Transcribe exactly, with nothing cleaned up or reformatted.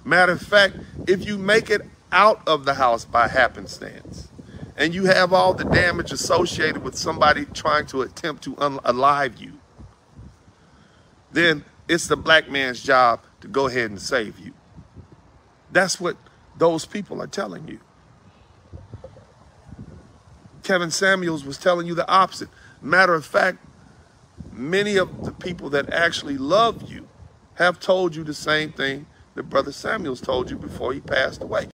Matter of fact, if you make it out of the house by happenstance, and you have all the damage associated with somebody trying to attempt to unalive you, then it's the black man's job to go ahead and save you. That's what those people are telling you. Kevin Samuels was telling you the opposite. Matter of fact, many of the people that actually love you have told you the same thing that Brother Samuels told you before he passed away.